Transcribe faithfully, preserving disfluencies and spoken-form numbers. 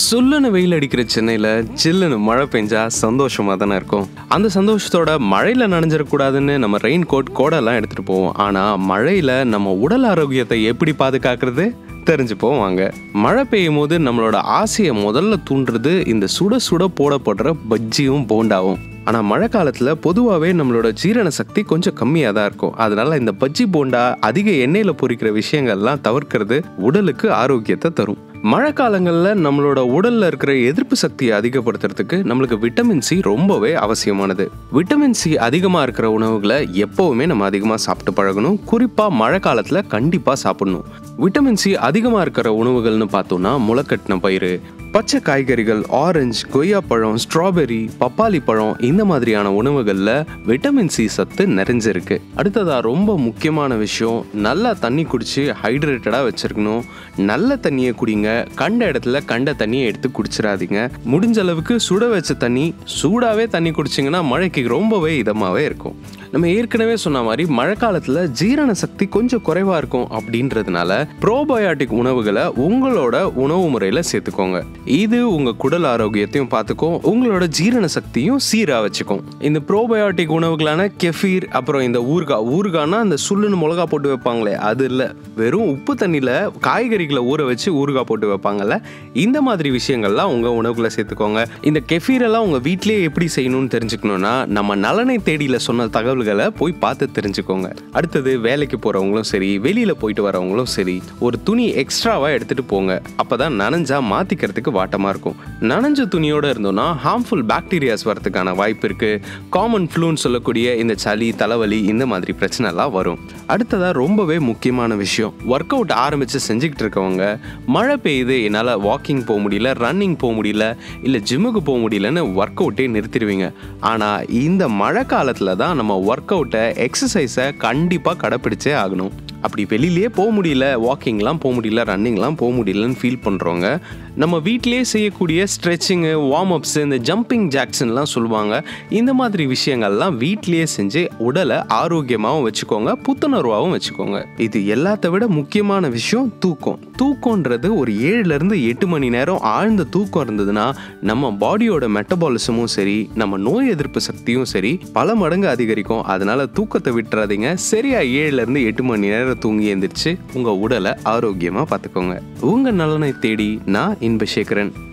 சுல்லுன்னு வெயில் அடிக்கிற சென்னையில் சில்லுன்னு மழை பெஞ்சா சந்தோஷமாக தானே இருக்கும். அந்த சந்தோஷத்தோட மழையில் நனைஞ்சிடக்கூடாதுன்னு நம்ம ரெயின் கோட் கோடெல்லாம் எடுத்துகிட்டு போவோம். ஆனால் மழையில் நம்ம உடல் ஆரோக்கியத்தை எப்படி பாதுகாக்கிறது தெரிஞ்சுப்போம் வாங்க. மழை பெய்யும் போது நம்மளோட ஆசையை முதல்ல தூண்டுறது இந்த சுட சுட போடப்படுற பஜ்ஜியும் போண்டாவும். ஆனால் மழை காலத்தில் பொதுவாகவே நம்மளோட ஜீரண சக்தி கொஞ்சம் கம்மியாக தான் இருக்கும். அதனால இந்த பஜ்ஜி போண்டா அதிக எண்ணெயில் பொரிக்கிற விஷயங்கள்லாம் தவிர்க்கிறது உடலுக்கு ஆரோக்கியத்தை தரும். மழை காலங்களில் நம்மளோட உடலில் இருக்கிற எதிர்ப்பு சக்தியை அதிகப்படுத்துறதுக்கு நம்மளுக்கு விட்டமின் சி ரொம்பவே அவசியமானது. விட்டமின் சி அதிகமாக இருக்கிற உணவுகளை எப்போவுமே நம்ம அதிகமாக சாப்பிட்டு பழகணும். குறிப்பாக மழை காலத்தில் கண்டிப்பாக சாப்பிடணும். விட்டமின் சி அதிகமாக இருக்கிற உணவுகள்னு பார்த்தோம்னா முளைக்கட்டின பயிறு, பச்சை காய்கறிகள், ஆரஞ்சு, கொய்யா பழம், ஸ்ட்ராபெரி, பப்பாளி பழம் இந்த மாதிரியான உணவுகளில் விட்டமின் சி சத்து நிறைஞ்சிருக்கு. அடுத்ததா ரொம்ப முக்கியமான விஷயம், நல்லா தண்ணி குடிச்சு ஹைட்ரேட்டடாக வச்சிருக்கணும். நல்ல தண்ணியை குடிங்க. கண்ட இடத்துல கண்ட தண்ணியை எடுத்து குடிச்சிடாதீங்க. முடிஞ்ச அளவுக்கு சுட வச்ச தண்ணி, சூடாகவே தண்ணி குடிச்சிங்கன்னா மழைக்கு ரொம்பவே இதமாகவே இருக்கும். நம்ம ஏற்கனவே சொன்ன மாதிரி மழை காலத்தில் ஜீரண சக்தி கொஞ்சம் குறைவாக இருக்கும். அப்படின்றதுனால ப்ரோபயோட்டிக் உணவுகளை உங்களோட உணவு முறையில் சேர்த்துக்கோங்க. இது உங்கள் குடல் ஆரோக்கியத்தையும் பார்த்துக்கும், உங்களோட ஜீரண சக்தியும் சீராக வச்சுக்கும். இந்த ப்ரோபயோட்டிக் உணவுகளான கெஃபீர், அப்புறம் இந்த ஊறுகாய் ஊறுகாய்னா அந்த சுல்லுன்னு மிளகா போட்டு வைப்பாங்களே அது இல்லை, வெறும் உப்பு தண்ணியில் காய்கறிகளை ஊற வச்சு ஊறுகாய் போட்டு வைப்பாங்கல்ல, இந்த மாதிரி விஷயங்கள்லாம் உங்கள் உணவுகளை சேர்த்துக்கோங்க. இந்த கெஃபீரெல்லாம் உங்கள் வீட்டிலேயே எப்படி செய்யணும்னு தெரிஞ்சுக்கணுன்னா நம்ம நலனை தேடியில் சொன்ன தகவல் போய் பார்த்து தெரிஞ்சுக்கோங்க. அடுத்தது வேலைக்கு போறவங்களும் சரி, வெளியில போயிட்டு வரவங்களும் சரி, ஒரு துணி எக்ஸ்ட்ராவா எடுத்துட்டு போங்க. அப்பதான் நனைஞ்சா மாத்திக்கிறதுக்கு வாட்டமா இருக்கும். நனைஞ்ச துணியோட இருந்தோம்னா ஹார்ம்ஃபுல் பாக்டீரியாஸ் வரதுக்கான வாய்ப்பு இருக்கு. காமன் ஃப்ளூன்னு சொல்லக்கூடிய இந்த சளி, தலைவலி இந்த மாதிரி பிரச்சனை எல்லாம் வரும். அடுத்ததா ரொம்பவே முக்கியமான விஷயம், ஒர்க் அவுட் ஆரம்பிச்சு செஞ்சுக்கிட்டு இருக்கவங்க மழை பெய்யுது, என்னால் வாக்கிங் போக முடியல, ரன்னிங் போக முடியல, இல்லை ஜிம்முக்கு போக முடியலன்னு ஒர்க் அவுட்டே நிறுத்திடுவீங்க. ஆனால் இந்த மழை காலத்தில் தான் நம்ம ஒர்க் அவுட்டை, எக்ஸசைஸை கண்டிப்பாக கடைப்பிடிச்சே ஆகணும். அப்படி வெளியிலே போக முடியல, வாக்கிங்லாம் போக முடியல, ரன்னிங்லாம் போக முடியலன்னு ஃபீல் பண்ணுறவங்க நம்ம வீட்டிலேயே செய்யக்கூடிய ஸ்ட்ரெச்சிங்கு, வார்ம் அப்ஸு, இந்த ஜம்பிங் ஜாக்ஸ்லாம் சொல்லுவாங்க. இந்த மாதிரி விஷயங்கள்லாம் வீட்டிலேயே செஞ்சு உடலை ஆரோக்கியமாகவும் வச்சுக்கோங்க, புத்துணர்வாகவும் வச்சுக்கோங்க. இது எல்லாத்த விட முக்கியமான விஷயம் தூக்கம். தூக்கம்ன்றது ஒரு ஏழுலேருந்து எட்டு மணி நேரம் ஆழ்ந்த தூக்கம் இருந்ததுன்னா நம்ம பாடியோட மெட்டபாலிசமும் சரி, நம்ம நோய் எதிர்ப்பு சக்தியும் சரி பல மடங்கு அதிகரிக்கும். அதனால தூக்கத்தை விட்டுறாதீங்க. சரியா ஏழுலேருந்து எட்டு மணி நேரம் தூங்கி எந்திரிச்சு உங்க உடலை ஆரோக்கியமா பார்த்துக்கோங்க. உங்க நலனை தேடி நான் இன்பசேகரன்.